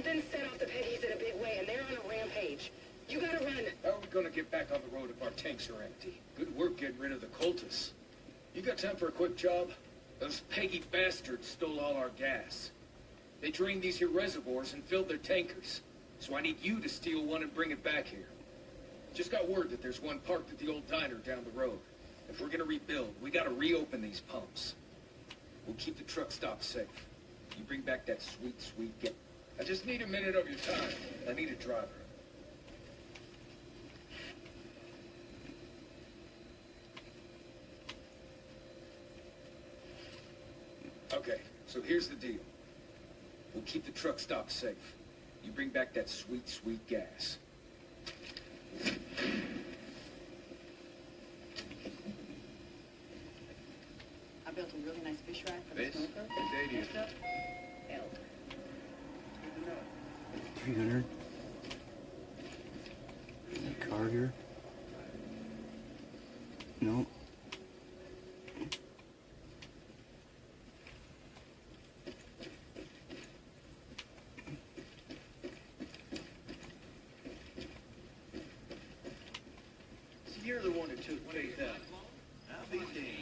Something set off the Peggies in a big way, and they're on a rampage. You gotta run. How are we gonna get back on the road if our tanks are empty? Good work getting rid of the cultists. You got time for a quick job? Those Peggy bastards stole all our gas. They drained these here reservoirs and filled their tankers. So I need you to steal one and bring it back here. Just got word that there's one parked at the old diner down the road. If we're gonna rebuild, we gotta reopen these pumps. We'll keep the truck stop safe. You bring back that sweet, sweet get. I just need a minute of your time. I need a driver. Okay, so here's the deal. We'll keep the truck stop safe. You bring back that sweet, sweet gas. I built a really nice fish fry for the This? smoker. Good day to you. 300. Carter. No. So you're the one who took Faith out. I'll be damned.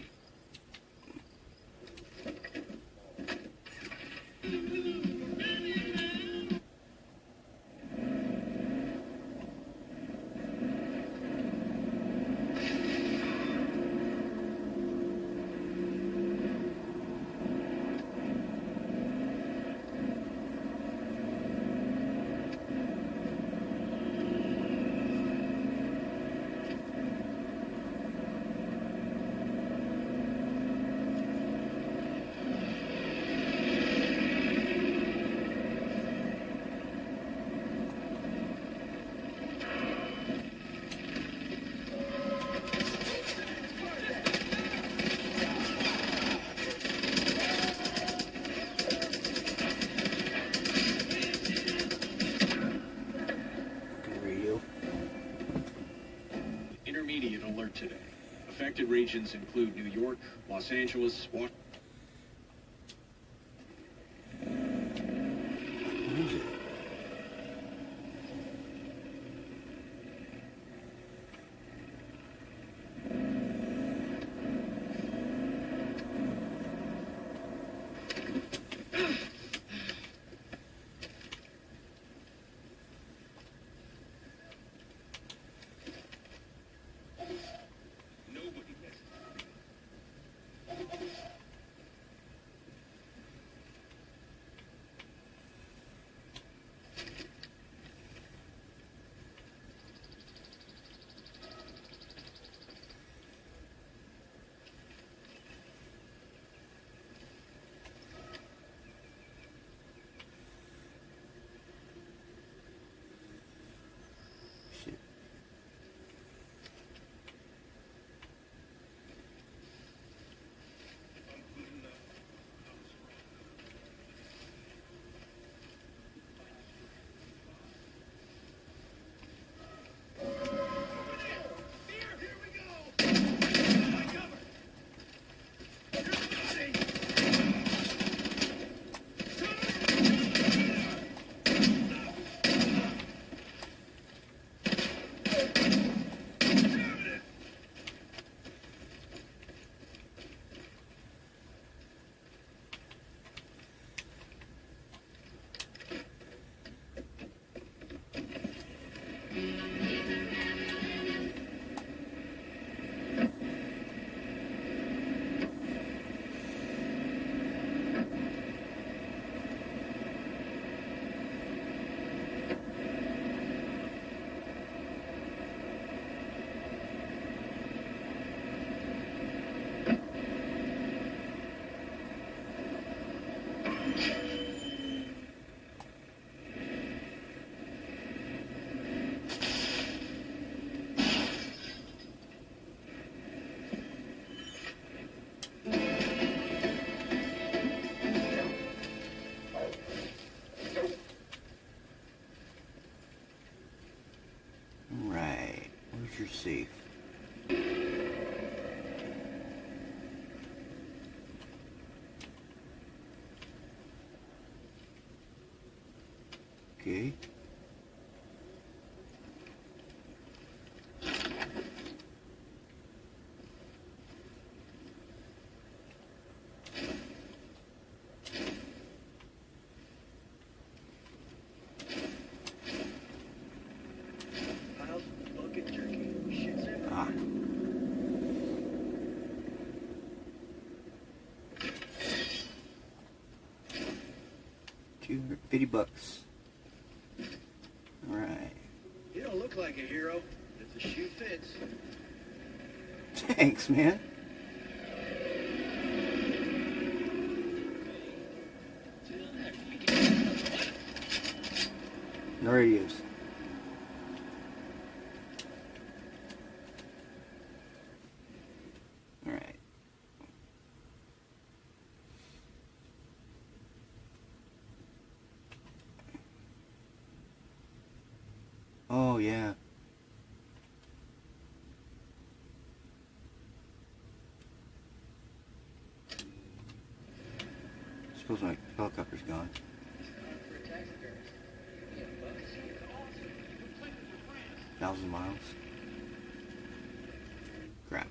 Intermediate alert today. Affected regions include New York, Los Angeles, Washington. You're safe. Okay. Ah. 250 bucks. All right. You don't look like a hero. If the shoe fits. Thanks, man. No radios. All right. Oh, yeah. Suppose my helicopter's gone. 1,000 miles. Crap.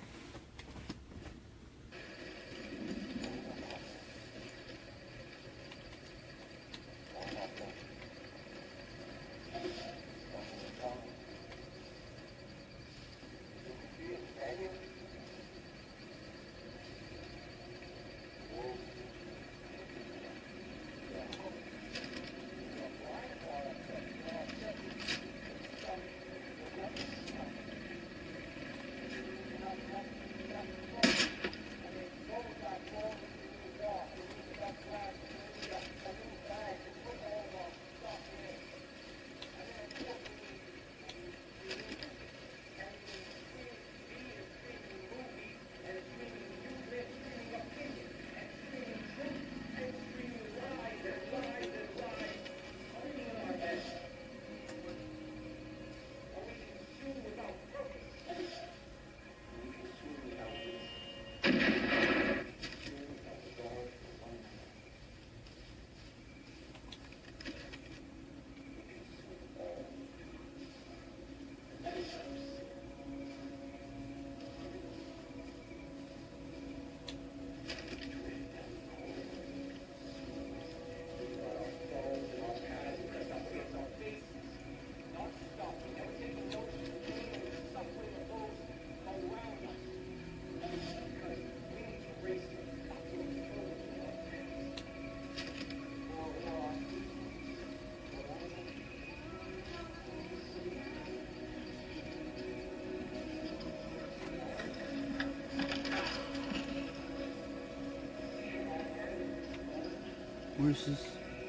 Where's this?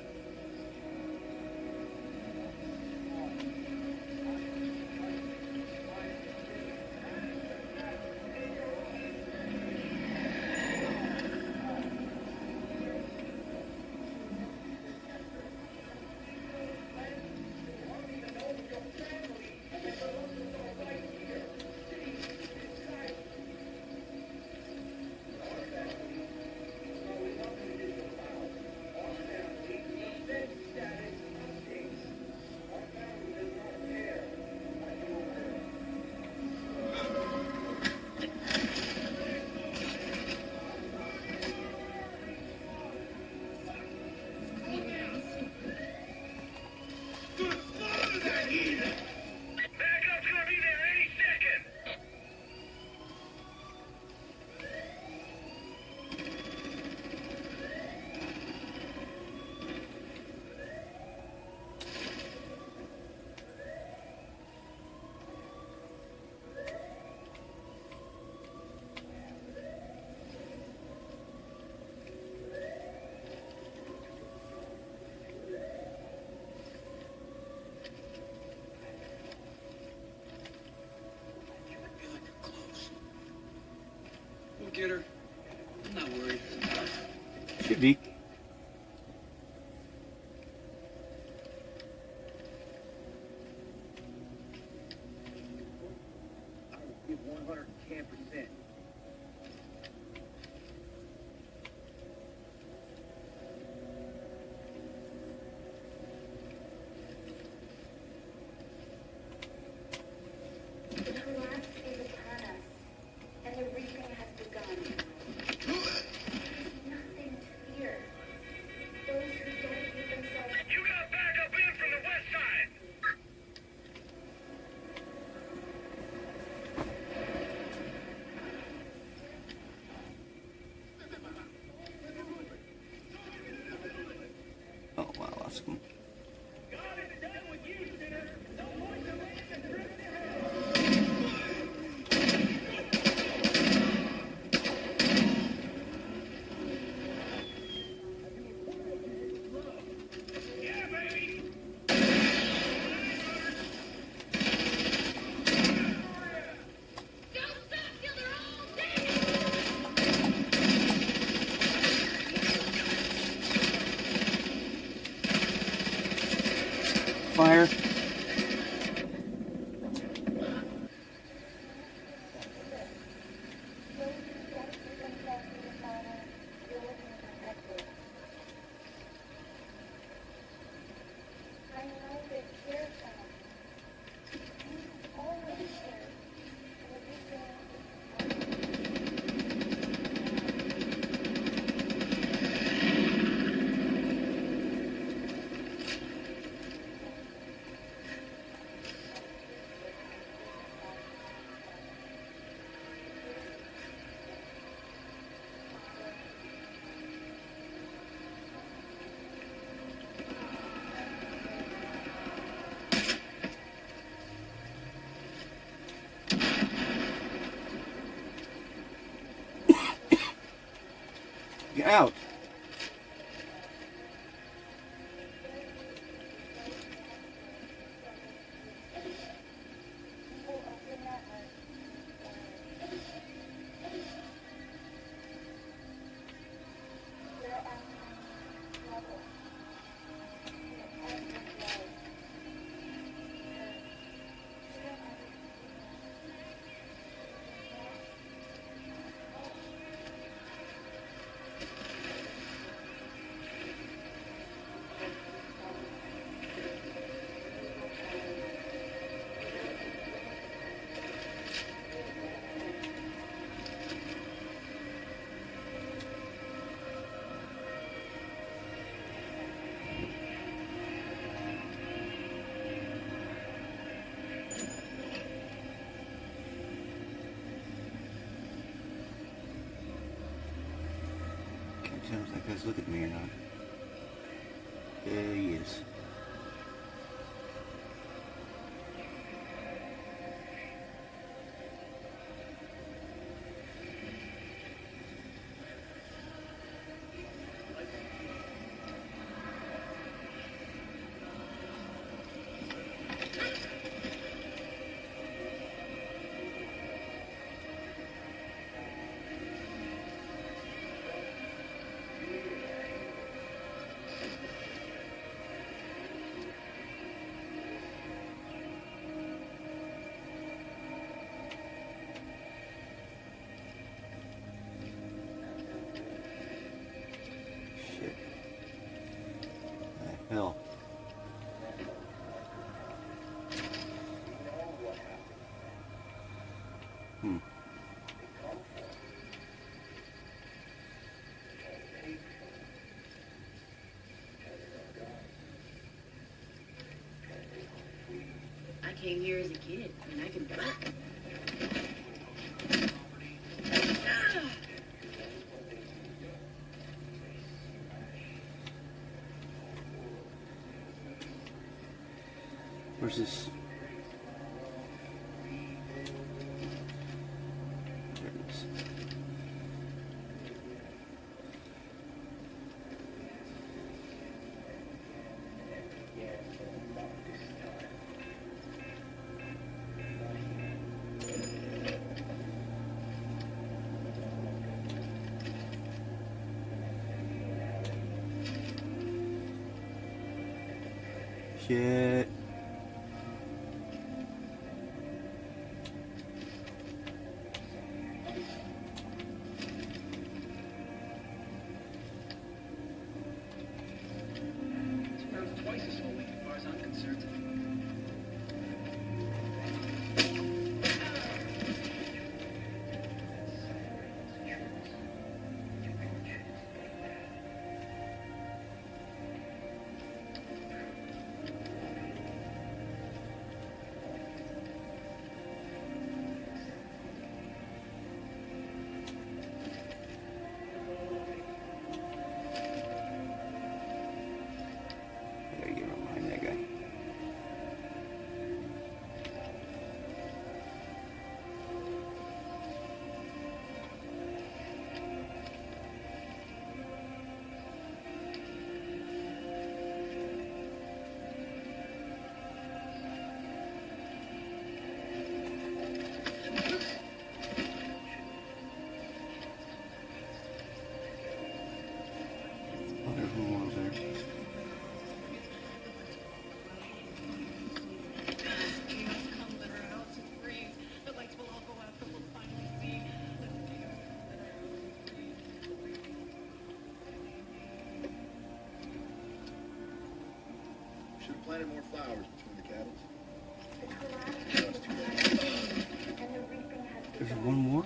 Get her. I'm not worried. Should be. I will give 110%. Awesome. Fire. Get out. Can't tell if that guy's looking at me or not. Yeah, he is. Hell. I came here as a kid, and I can duck. Where's this? There it is. Shit. Twice as holy, as far as I'm concerned. planted more flowers between the cabins. There's one more?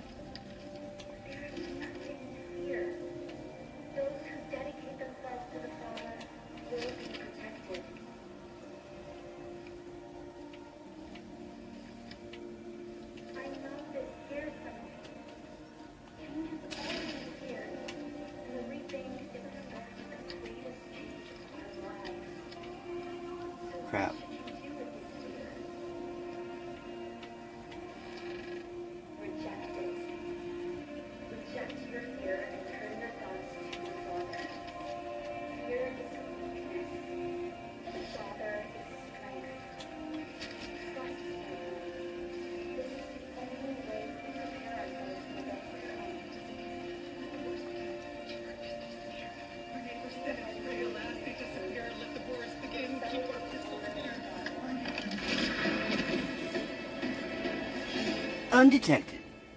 Crap. Undetected.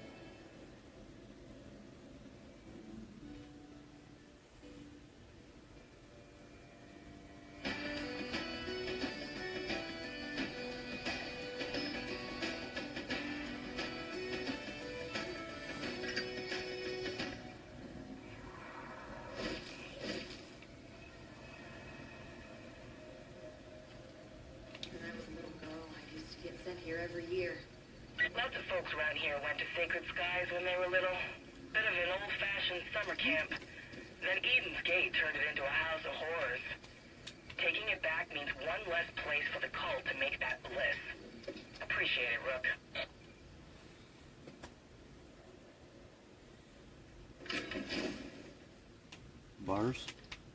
Here every year. Lots of folks around here went to Sacred Skies when they were little. Bit of an old-fashioned summer camp. Then Eden's Gate turned it into a house of horrors. Taking it back means one less place for the cult to make that bliss. Appreciate it, Rook. Bars.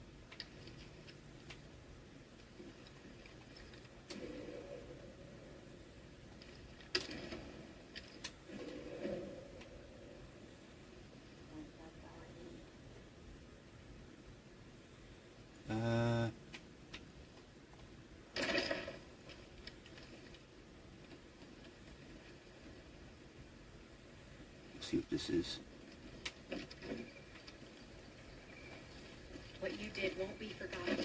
See what this is. What you did won't be forgotten.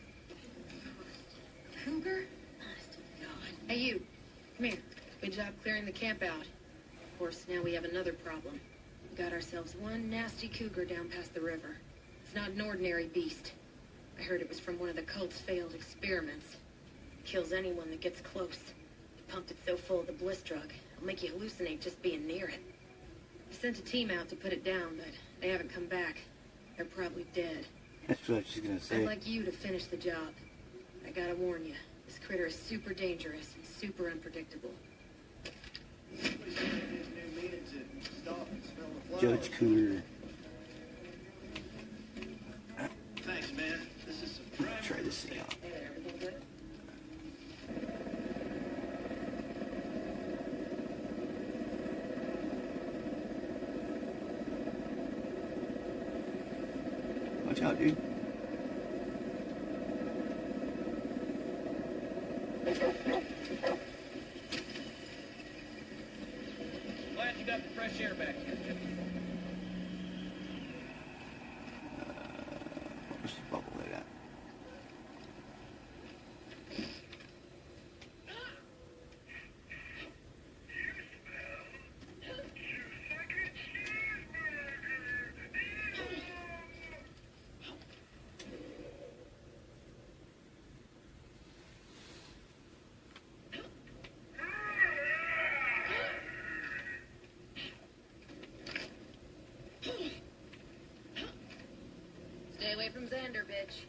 Cougar? Honest to God. Hey, you. Come here. Good job clearing the camp out. Of course, now we have another problem. We got ourselves one nasty cougar down past the river. It's not an ordinary beast. I heard it was from one of the cult's failed experiments. It kills anyone that gets close. It pumped it so full of the bliss drug, it'll make you hallucinate just being near it. I sent a team out to put it down, but they haven't come back. They're probably dead. That's what she's gonna say. I'd like you to finish the job. I gotta warn you, this critter is super dangerous and super unpredictable. Judge Cougar. Thanks, man. This is some prime. Try this thing out. Hey there, everything good? Watch out, dude. Glad you got the fresh air back here, Jimmy. Where's the bubble light at? Stay away from Xander, bitch.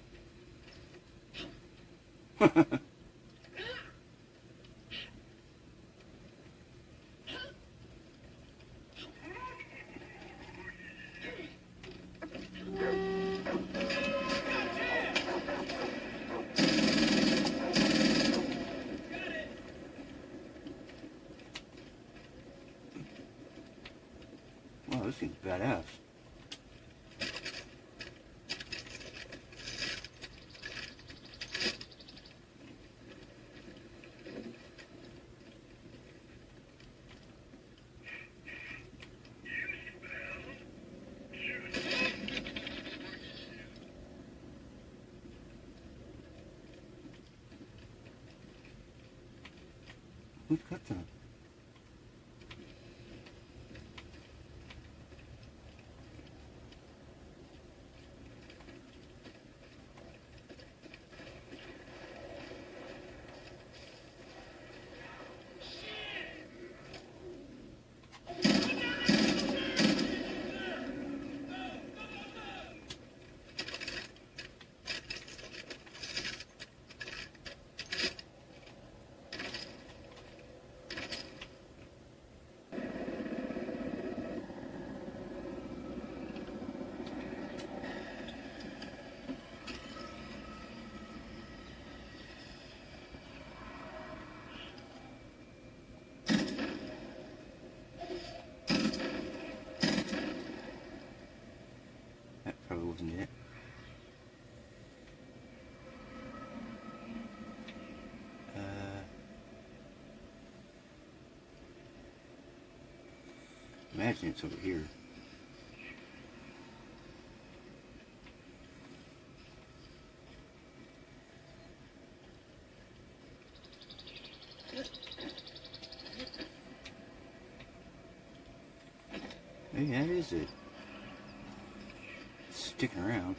Wow, this thing's badass. Who cut them? Probably wasn't it. Imagine it's over here. Maybe that is it. Sticking around.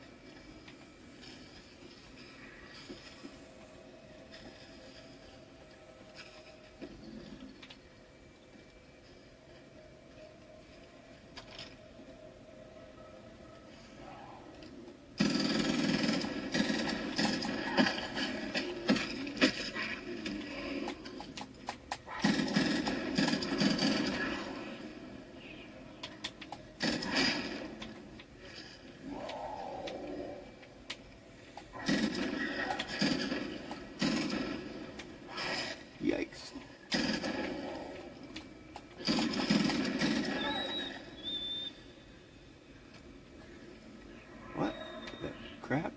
Yikes. What? That crap?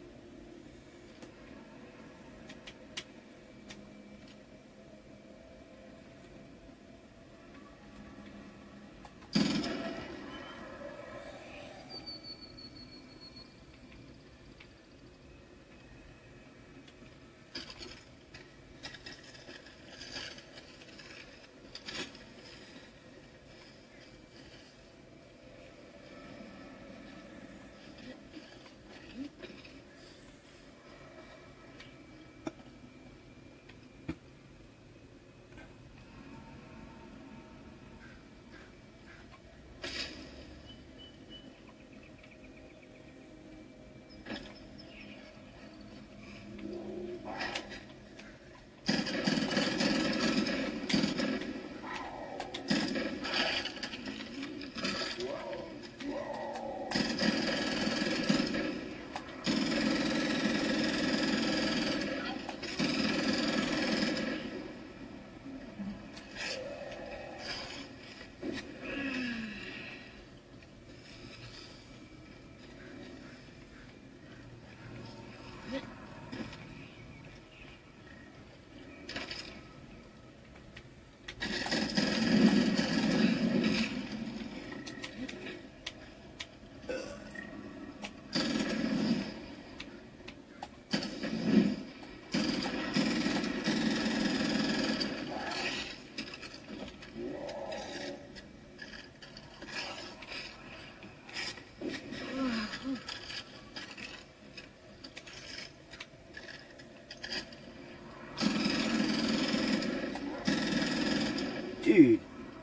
Dude.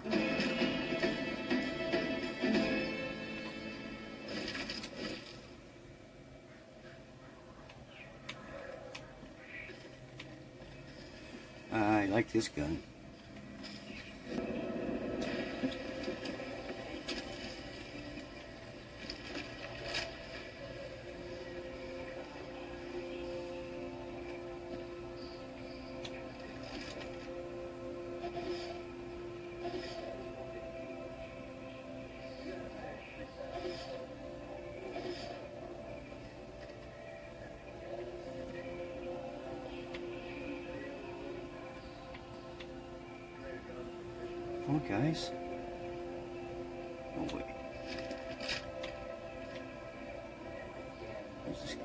I like this gun. Come on, guys. No way. Where's this guy?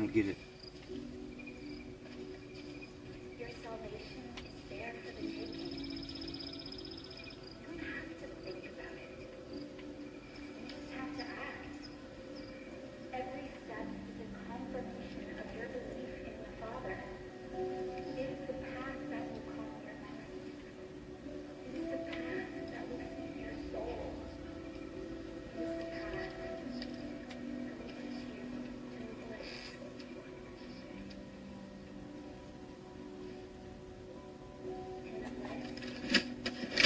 don't get it. Your salvation is there for the taking. You don't have to think about it. You just have to act. Every step is a confirmation of your belief in the Father. It is the path that will calm your mind. It is the path that will feed your soul. It is the path that will teach you to bliss. In the bliss.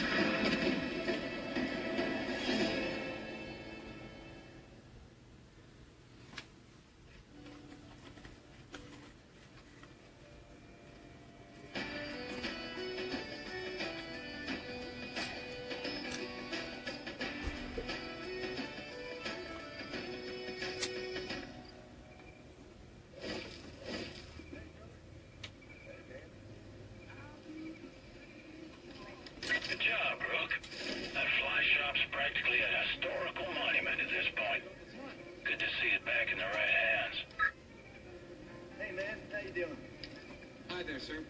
Good job, Rook. That fly shop's practically a historical monument at this point. Good to see it back in the right hands. Hey, man. How you doing? Hi there, sir.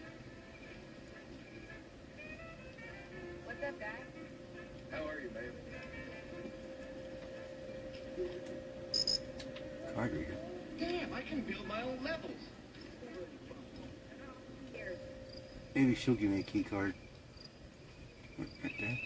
What's up, guy? How are you, man? Card reader. Damn, I can build my own levels. Here. Maybe she'll give me a key card. Right there.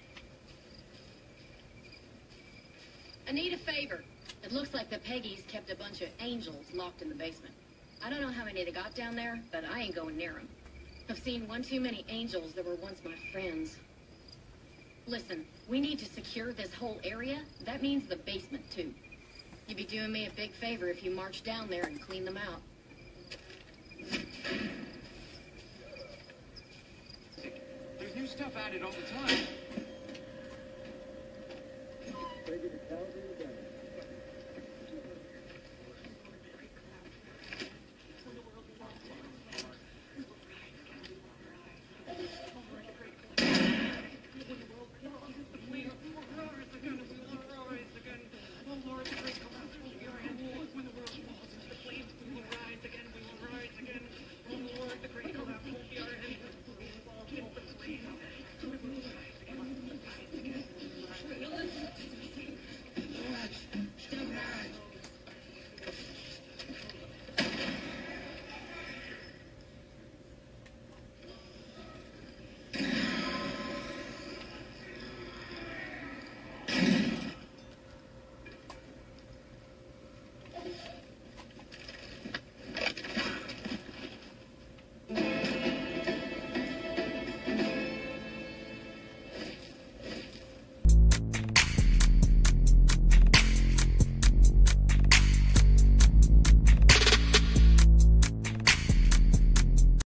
I need a favor. It looks like the Peggies kept a bunch of angels locked in the basement. I don't know how many they got down there, but I ain't going near them. I've seen one too many angels that were once my friends. Listen, we need to secure this whole area. That means the basement, too. You'd be doing me a big favor if you marched down there and cleaned them out. There's new stuff added all the time. Ready to count it?